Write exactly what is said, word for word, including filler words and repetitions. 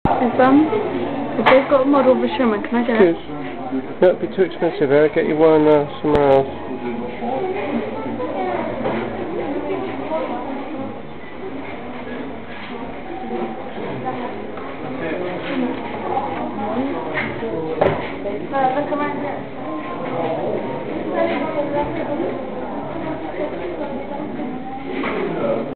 Is um, if they've got a model of a shimmer, can I get Good. it? No, it'd be too expensive there. Get you one uh, somewhere else. Uh, look around here.